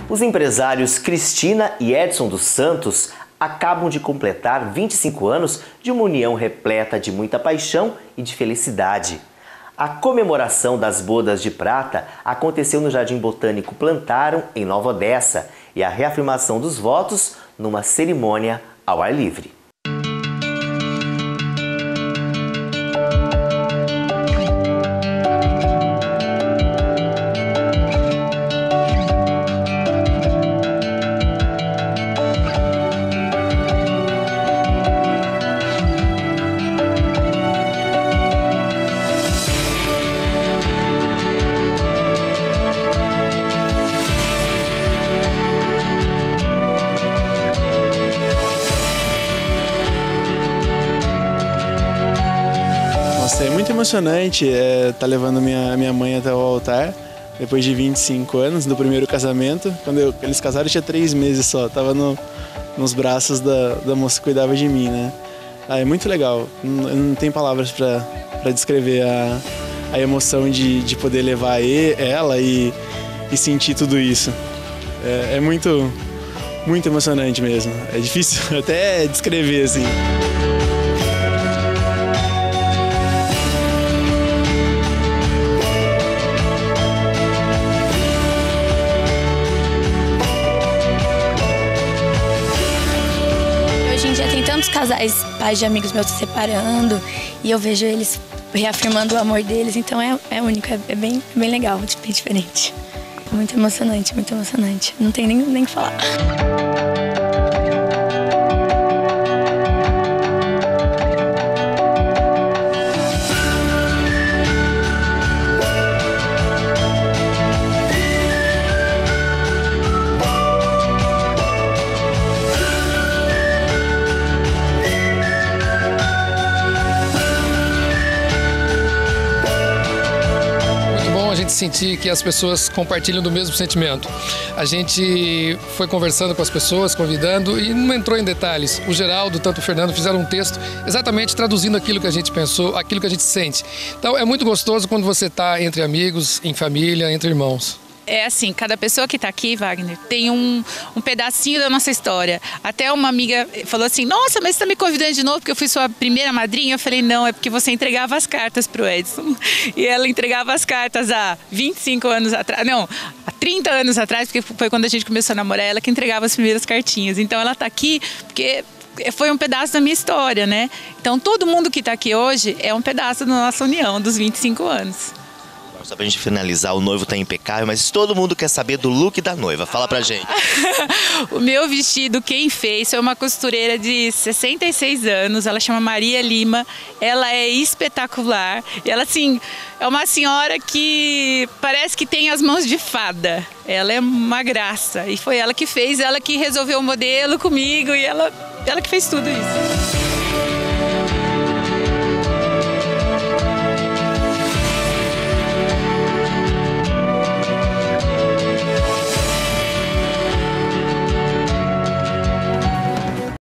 Os empresários Cristina e Edson dos Santos acabam de completar 25 anos de uma união repleta de muita paixão e de felicidade. A comemoração das bodas de prata aconteceu no Jardim Botânico Plantarum, em Nova Odessa, e a reafirmação dos votos numa cerimônia ao ar livre. Nossa, é muito emocionante tá levando minha mãe até o altar, depois de 25 anos, do primeiro casamento. Quando eles casaram eu tinha 3 meses só, tava nos braços da moça que cuidava de mim, né? É muito legal, não tem palavras para descrever a emoção de poder levar ela e sentir tudo isso. É muito emocionante mesmo, é difícil até descrever assim. Hoje em dia tem tantos casais, pais de amigos meus se separando, e eu vejo eles reafirmando o amor deles, então é único, é bem legal, bem diferente. É muito emocionante, não tem nem o que falar. Sentir que as pessoas compartilham do mesmo sentimento. A gente foi conversando com as pessoas, convidando e não entrou em detalhes. O Geraldo, tanto o Fernando, fizeram um texto exatamente traduzindo aquilo que a gente pensou, aquilo que a gente sente. Então é muito gostoso quando você está entre amigos, em família, entre irmãos. É assim, cada pessoa que está aqui, Wagner, tem um pedacinho da nossa história. Até uma amiga falou assim, nossa, mas você está me convidando de novo porque eu fui sua primeira madrinha? Eu falei, não, é porque você entregava as cartas para o Edson. E ela entregava as cartas há 25 anos atrás, não, há 30 anos atrás, porque foi quando a gente começou a namorar, ela que entregava as primeiras cartinhas. Então ela está aqui porque foi um pedaço da minha história, né? Então todo mundo que está aqui hoje é um pedaço da nossa união, dos 25 anos. Só pra gente finalizar, o noivo tá impecável, mas todo mundo quer saber do look da noiva. Fala pra gente. O meu vestido, quem fez, foi uma costureira de 66 anos. Ela chama Maria Lima. Ela é espetacular. E ela, assim, é uma senhora que parece que tem as mãos de fada. Ela é uma graça. E foi ela que fez, ela que resolveu o modelo comigo e ela que fez tudo isso.